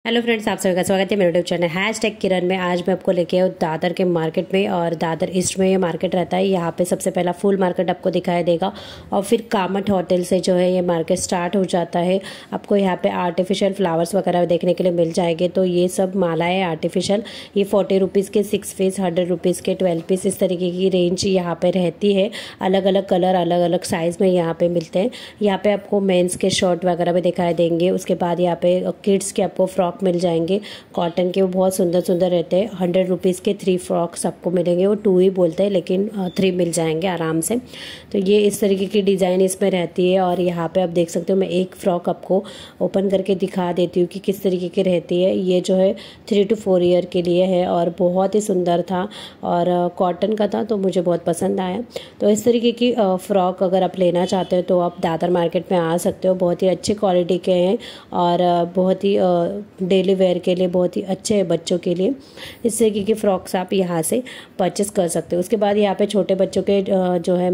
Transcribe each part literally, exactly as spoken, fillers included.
Hello friends, आप सभी का स्वागत है मेरे YouTube channel hashtag Kiran में। आज मैं आपको लेके आऊँ दादर के मार्केट में, और दादर ईस्ट में ये मार्केट रहता है। यहाँ पे सबसे पहला फुल मार्केट आपको दिखाई देगा, और फिर कामत होटल से जो है ये मार्केट स्टार्ट हो जाता है। आपको यहाँ पे आर्टिफिशियल फ्लावर्स वगैरह देखने के लिए मिल जाएंगे। तो ये सब मालाएँ आर्टिफिशियल, ये फोर्टी रुपीज़ के सिक्स पीस, हंड्रेड रुपीज़ के ट्वेल्व पीस, इस तरीके की रेंज यहाँ पे रहती है। अलग अलग कलर, अलग अलग साइज़ में यहाँ पे मिलते हैं। यहाँ पे आपको मेंस के शर्ट वगैरह भी दिखाई देंगे। उसके बाद यहाँ पे किड्स के आपको फ्रॉक मिल जाएंगे कॉटन के, वो बहुत सुंदर सुंदर रहते हैं। हंड्रेड रुपीज़ के थ्री फ्रॉक्स आपको मिलेंगे। वो टू ही बोलते हैं लेकिन थ्री मिल जाएंगे आराम से। तो ये इस तरीके की डिज़ाइन इसमें रहती है। और यहाँ पे आप देख सकते हो, मैं एक फ़्रॉक आपको ओपन करके दिखा देती हूँ कि किस तरीके की रहती है। ये जो है थ्री टू फोर ईयर के लिए है, और बहुत ही सुंदर था, और कॉटन का था, तो मुझे बहुत पसंद आया। तो इस तरीके की फ़्रॉक अगर आप लेना चाहते हो तो आप दादर मार्केट में आ सकते हो। बहुत ही अच्छी क्वालिटी के हैं, और बहुत ही डेली वेयर के लिए बहुत ही अच्छे हैं बच्चों के लिए। इस तरीके की फ्रॉक्स आप यहाँ से परचेस कर सकते हो। उसके बाद यहाँ पे छोटे बच्चों के जो है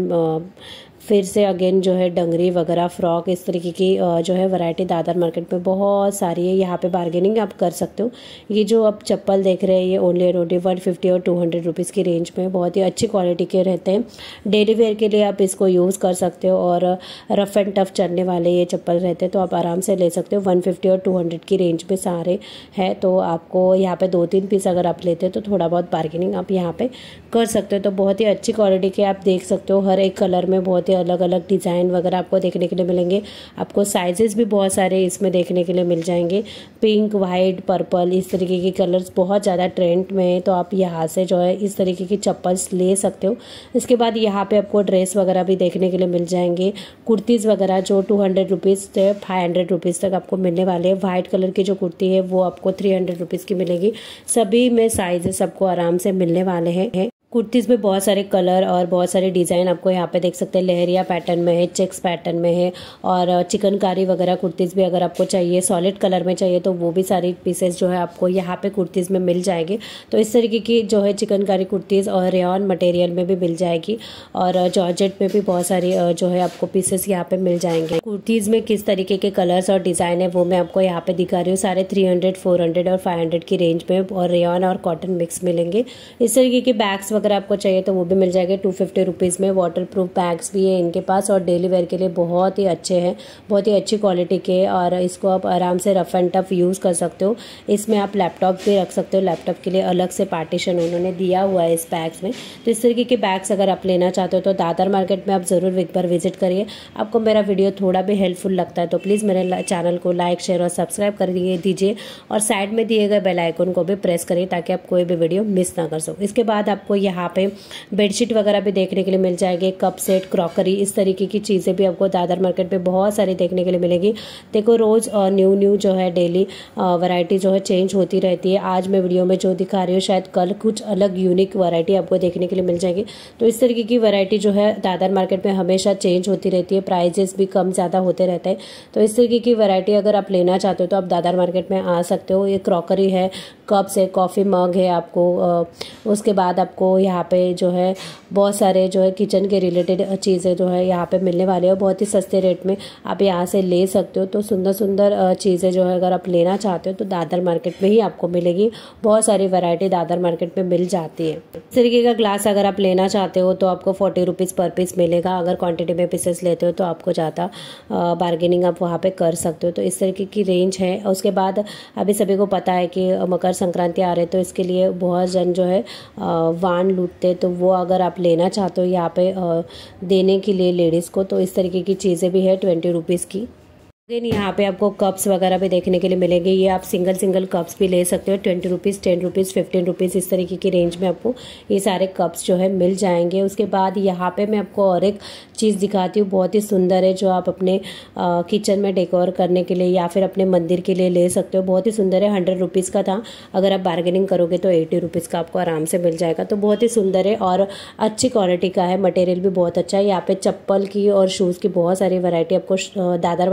फिर से अगेन जो है डंगरी वगैरह फ्रॉक, इस तरीके की जो है वैरायटी दादर मार्केट में बहुत सारी है। यहाँ पे बार्गेनिंग आप कर सकते हो। ये जो आप चप्पल देख रहे हैं ये only and only one fifty और टू हंड्रेड रुपीज़ की रेंज में बहुत ही अच्छी क्वालिटी के रहते हैं। डेली वेयर के लिए आप इसको यूज़ कर सकते हो, और रफ एंड टफ चलने वाले ये चप्पल रहते हैं, तो आप आराम से ले सकते हो। वन फिफ्टी और टू हंड्रेड की रेंज में सारे हैं। तो आपको यहाँ पे दो तीन पीस अगर आप लेते हो तो थोड़ा बहुत बार्गेनिंग आप यहाँ पे कर सकते हो। तो बहुत ही अच्छी क्वालिटी के आप देख सकते हो। हर एक कलर में बहुत ही अलग अलग डिज़ाइन वगैरह आपको देखने के लिए मिलेंगे। आपको साइजेस भी बहुत सारे इसमें देखने के लिए मिल जाएंगे। पिंक, वाइट, पर्पल, इस तरीके के कलर्स बहुत ज़्यादा ट्रेंड में है। तो आप यहाँ से जो है इस तरीके की चप्पल्स ले सकते हो। इसके बाद यहाँ पे आपको ड्रेस वगैरह भी देखने के लिए मिल जाएंगे। कुर्तीज़ वगैरह जो टू हंड्रेड रुपीज़ से फाइव हंड्रेड रुपीज़ तक आपको मिलने वाले हैं। वाइट कलर की जो कुर्ती है वो आपको थ्री हंड्रेड रुपीज़ की मिलेगी। सभी में साइजेस आपको आराम से मिलने वाले हैं। कुर्तीज़ में बहुत सारे कलर और बहुत सारे डिज़ाइन आपको यहाँ पे देख सकते हैं। लहरिया पैटर्न में है, चेक्स पैटर्न में है, और चिकनकारी वगैरह कुर्तीज़ भी अगर आपको चाहिए, सॉलिड कलर में चाहिए, तो वो भी सारी पीसेस जो है आपको यहाँ पे कुर्तीज़ में मिल जाएंगे। तो इस तरीके की जो है चिकनकारी कुर्तीज़ और रेयॉन मटेरियल में भी मिल जाएगी, और जॉर्जेट में भी बहुत सारी जो है आपको पीसेस यहाँ पे मिल जाएंगे। कुर्तीज़ में किस तरीके के कलर्स और डिज़ाइन है वो मैं आपको यहाँ पे दिखा रही हूँ। सारे थ्री हंड्रेड फोर हंड्रेड और फाइव हंड्रेड की रेंज में, और रेयॉन और कॉटन मिक्स मिलेंगे। इस तरीके के बैग्स अगर आपको चाहिए तो वो भी मिल जाएंगे टू फिफ्टी रुपीज़ में। वाटर प्रूफ बैग्स भी है इनके पास, और डेली वेयर के लिए बहुत ही अच्छे हैं, बहुत ही अच्छी क्वालिटी के, और इसको आप आराम से रफ एंड टफ यूज़ कर सकते हो। इसमें आप लैपटॉप भी रख सकते हो। लैपटॉप के लिए अलग से पार्टीशन उन्होंने दिया हुआ है इस बैग्स में। तो इस तरीके के बैग्स अगर आप लेना चाहते हो तो दादर मार्केट में आप ज़रूर एक बार विजिट करिए। आपको मेरा वीडियो थोड़ा भी हेल्पफुल लगता है तो प्लीज़ मेरे चैनल को लाइक, शेयर और सब्सक्राइब कर दीजिए, और साइड में दिए गए बेल आइकन को भी प्रेस करिए ताकि आप कोई भी वीडियो मिस ना कर सको। इसके बाद आपको यहाँ पे बेडशीट वगैरह भी देखने के लिए मिल जाएंगे। कप सेट, क्रॉकरी, इस तरीके की चीज़ें भी आपको दादर मार्केट में बहुत सारी देखने के लिए मिलेगी। देखो रोज़ और न्यू न्यू जो है डेली वैरायटी जो है चेंज होती रहती है। आज मैं वीडियो में जो दिखा रही हूँ शायद कल कुछ अलग यूनिक वैरायटी आपको देखने के लिए मिल जाएगी। तो इस तरीके की वैरायटी जो है दादर मार्केट में हमेशा चेंज होती रहती है। प्राइजेस भी कम ज़्यादा होते रहते हैं। तो इस तरीके की वैरायटी अगर आप लेना चाहते हो तो आप दादर मार्केट में आ सकते हो। ये क्रॉकरी है, कप्स है, कॉफ़ी मग है आपको। उसके बाद आपको यहाँ पे जो है बहुत सारे जो है किचन के रिलेटेड चीज़ें जो है यहाँ पे मिलने वाले हैं। बहुत ही सस्ते रेट में आप यहाँ से ले सकते हो। तो सुंदर सुंदर चीज़ें जो है अगर आप लेना चाहते हो तो दादर मार्केट में ही आपको मिलेगी। बहुत सारी वैरायटी दादर मार्केट में मिल जाती है। इस तरीके का ग्लास अगर आप लेना चाहते हो तो आपको फोर्टी रुपीज़ पर पीस मिलेगा। अगर क्वान्टिटी में पीसेस लेते हो तो आपको ज़्यादा बार्गेनिंग आप वहाँ पर कर सकते हो। तो इस तरीके की रेंज है। उसके बाद अभी सभी को पता है कि मकर संक्रांति आ रहे, तो इसके लिए बहुत जन जो है वान लूटते, तो वो अगर आप लेना चाहते हो यहाँ पे देने के लिए लेडीज़ को, तो इस तरीके की चीज़ें भी है ट्वेंटी रुपीज़ की। देन यहाँ पे आपको कप्स वगैरह भी देखने के लिए मिलेंगे। ये आप सिंगल सिंगल कप्स भी ले सकते हो। Twenty rupees, ten rupees, fifteen rupees, इस तरीके की रेंज में आपको ये सारे कप्स जो है मिल जाएंगे। उसके बाद यहाँ पे मैं आपको और एक चीज़ दिखाती हूँ, बहुत ही सुंदर है, जो आप अपने आ, किचन में डेकोर करने के लिए या फिर अपने मंदिर के लिए ले सकते हो। बहुत ही सुंदर है। हंड्रेड रुपीज़ का था, अगर आप बार्गेनिंग करोगे तो एटी रुपीज़ का आपको आराम से मिल जाएगा। तो बहुत ही सुंदर है और अच्छी क्वालिटी का है। मटेरियल भी बहुत अच्छा है। यहाँ पे चप्पल की और शूज़ की बहुत सारी वैरायटी आपको दादर मार्केट में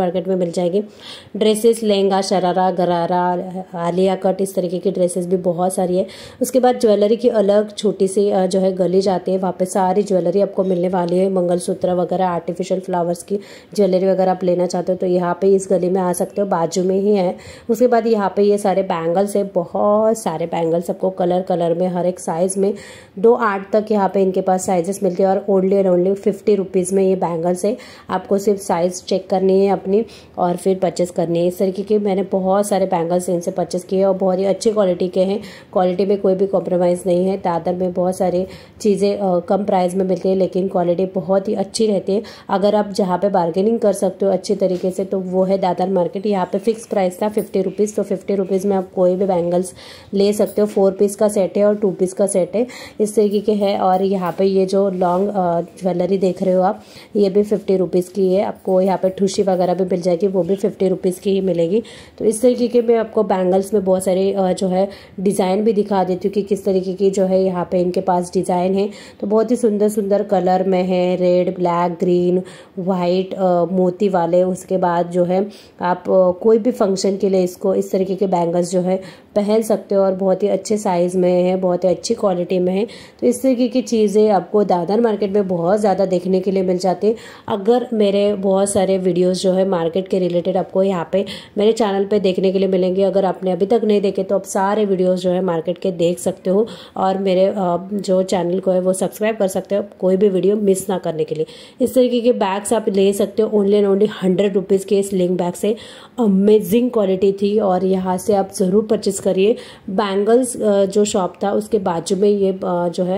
मिल जाएगी। ड्रेसेस, लहंगा, शरारा, गरारा, आलिया कट, इस तरीके की ड्रेसेस भी बहुत सारी है। उसके बाद ज्वेलरी की अलग छोटी सी जो है गली जाती है, वहाँ पे सारी ज्वेलरी आपको मिलने वाली है। मंगलसूत्र वगैरह, आर्टिफिशियल फ्लावर्स की ज्वेलरी वगैरह आप लेना चाहते हो तो यहाँ पे इस गली में आ सकते हो, बाजू में ही है। उसके बाद यहाँ पे ये सारे बैंगल्स है, बहुत सारे बैंगल्स आपको कलर कलर में, हर एक साइज़ में, दो आठ तक यहाँ पे इनके पास साइजेस मिलते हैं। और only and only fifty rupees में ये बैंगल्स है। आपको सिर्फ साइज़ चेक करनी है अपनी और फिर परचेस करनी है। इस तरीके के मैंने बहुत सारे बैंगल्स इनसे परचेस किए और बहुत ही अच्छी क्वालिटी के हैं। क्वालिटी में कोई भी कॉम्प्रोमाइज़ नहीं है। दादर में बहुत सारी चीज़ें कम प्राइस में मिलती है लेकिन क्वालिटी बहुत ही अच्छी रहती है। अगर आप जहाँ पे बार्गेनिंग कर सकते हो अच्छी तरीके से तो वो है दादर मार्केट। यहाँ पे फिक्स प्राइस था फिफ्टी रुपीज़, तो फिफ्टी रुपीज़ में आप कोई भी बैंगल्स ले सकते हो। फोर पीस का सेट है और टू पीस का सेट है, इस तरीके के है। और यहाँ पे ये जो लॉन्ग ज्वेलरी देख रहे हो आप, ये भी फिफ्टी रुपीज़ की है। आपको यहाँ पे ठुशी वगैरह भी मिल जाएगी, वो भी फिफ्टी रुपीज़ की ही मिलेगी। तो इस तरीके के मैं आपको बैंगल्स में बहुत सारे जो है डिज़ाइन भी दिखा देती हूँ कि किस तरीके की जो है यहाँ पे इनके पास डिज़ाइन है। तो बहुत ही सुंदर सुंदर कलर में है, रेड, ब्लैक, ग्रीन, वाइट, मोती वाले। उसके बाद जो है आप कोई भी फंक्शन के लिए इसको इस तरीके के बैंगल्स जो है पहन सकते हो और बहुत ही अच्छे साइज़ में है, बहुत ही अच्छी क्वालिटी में है। तो इस तरीके की चीज़ें आपको दादर मार्केट में बहुत ज़्यादा देखने के लिए मिल जाती है। अगर मेरे बहुत सारे वीडियोस जो है मार्केट के रिलेटेड आपको यहाँ पे मेरे चैनल पे देखने के लिए मिलेंगे। अगर आपने अभी तक नहीं देखे तो आप सारे वीडियोस जो है मार्केट के देख सकते हो और मेरे जो चैनल को है वो सब्सक्राइब कर सकते हो कोई भी वीडियो मिस ना करने के लिए। इस तरीके के बैग्स आप ले सकते हो। Only and only hundred rupees के स्लिंग बैग से अमेजिंग क्वालिटी थी और यहाँ से आप ज़रूर परचेस करिए। बैंगल्स जो शॉप था उसके बाजू में ये जो है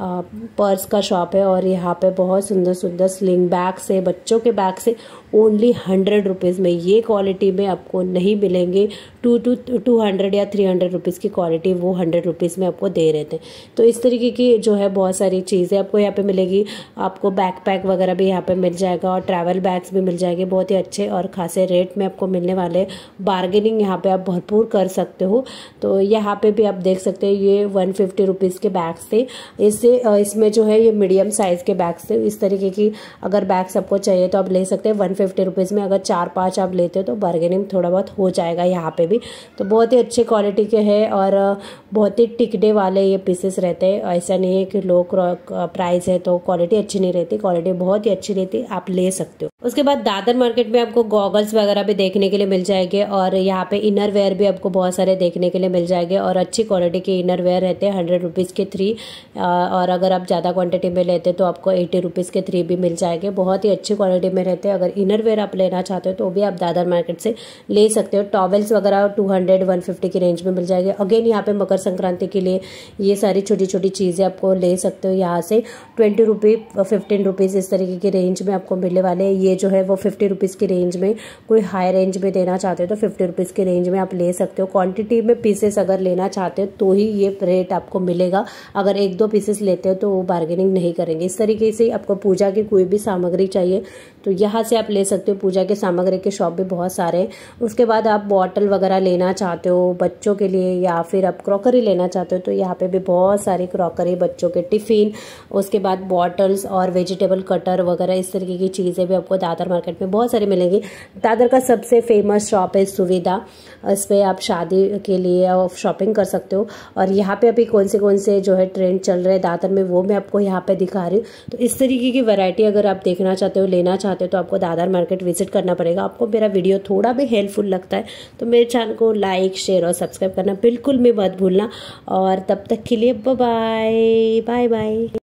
पर्स का शॉप है और यहाँ पे बहुत सुंदर सुंदर स्लिंग बैग से, बच्चों के बैग से ओनली हंड्रेड रुपीज़ में, ये क्वालिटी में आपको नहीं मिलेंगे। टू टू टू हंड्रेड या थ्री हंड्रेड रुपीज़ की क्वालिटी वो हंड्रेड रुपीज़ में आपको दे रहे थे। तो इस तरीके की जो है बहुत सारी चीज़ें आपको यहाँ पे मिलेगी। आपको बैकपैक वगैरह भी यहाँ पे मिल जाएगा और ट्रैवल बैग्स भी मिल जाएंगे बहुत ही अच्छे और खासे रेट में आपको मिलने वाले। बार्गेनिंग यहाँ पे आप भरपूर कर सकते हो। तो यहाँ पे भी आप देख सकते हैं ये वन फिफ्टी रुपीज़ के बैग्स थे। इससे इसमें जो है ये मीडियम साइज़ के बैग्स थे। इस तरीके की अगर बैग्स आपको चाहिए तो आप ले सकते हैं वन फिफ्टी रुपीज़ में। अगर चार पाँच आप लेते हो तो बार्गेनिंग थोड़ा बहुत हो जाएगा यहाँ पे भी। तो बहुत ही अच्छे क्वालिटी के हैं और बहुत ही टिकने वाले ये पीसेस रहते हैं। ऐसा नहीं है कि लो प्राइस है तो क्वालिटी अच्छी नहीं रहती, क्वालिटी बहुत ही अच्छी रहती है, आप ले सकते हो। उसके बाद दादर मार्केट में आपको गॉगल्स वगैरह भी देखने के लिए मिल जाएंगे और यहाँ पे इनर वेयर भी आपको बहुत सारे देखने के लिए मिल जाएंगे और अच्छी क्वालिटी के इनर वेयर रहते हैं हंड्रेड रुपीज़ के थ्री। और अगर आप ज़्यादा क्वांटिटी में लेते तो आपको एटी रुपीज़ के थ्री भी मिल जाएंगे। बहुत ही अच्छी क्वालिटी में रहते हैं। अगर इनर वेयर आप लेना चाहते हो तो भी आप दादर मार्केट से ले सकते हो। टॉवेल्स वगैरह टू हंड्रेड वन फिफ्टी की रेंज में मिल जाएंगे। अगेन यहाँ पे मकर संक्रांति के लिए ये सारी छोटी छोटी चीज़ें आपको ले सकते हो। यहाँ से ट्वेंटी रुपी फिफ्टीन रुपीज़ इस तरीके की रेंज में आपको मिलने वाले हैं। ये जो है वो फिफ्टी रुपीज़ की रेंज में, कोई हाई रेंज में देना चाहते हो तो फिफ्टी रुपीज़ की रेंज में आप ले सकते हो। क्वांटिटी में पीसेस अगर लेना चाहते हो तो ही ये रेट आपको मिलेगा। अगर एक दो पीसेस लेते हो तो वो बार्गेनिंग नहीं करेंगे। इस तरीके से आपको पूजा की कोई भी सामग्री चाहिए तो यहाँ से आप ले सकते हो। पूजा के सामग्री के शॉप भी बहुत सारे हैं। उसके बाद आप बॉटल वगैरह लेना चाहते हो बच्चों के लिए या फिर आप क्रॉकरी लेना चाहते हो तो यहाँ पे भी बहुत सारी क्रॉकरी, बच्चों के टिफ़िन, उसके बाद बॉटल्स और वेजिटेबल कटर वगैरह इस तरीके की चीज़ें भी आपको दादर मार्केट में बहुत सारी मिलेंगी। दादर का सबसे फेमस शॉप है सुविधा, इस पर आप शादी के लिए शॉपिंग कर सकते हो। और यहाँ पे अभी कौन से कौन से जो है ट्रेंड चल रहे हैं दादर में वो मैं आपको यहाँ पे दिखा रही हूँ। तो इस तरीके की वैरायटी अगर आप देखना चाहते हो, लेना चाहते हो तो आपको दादर मार्केट विजिट करना पड़ेगा। आपको मेरा वीडियो थोड़ा भी हेल्पफुल लगता है तो मेरे चैनल को लाइक, शेयर और सब्सक्राइब करना बिल्कुल भी मत भूलना। और तब तक के लिए बाय बाय बाय बाय।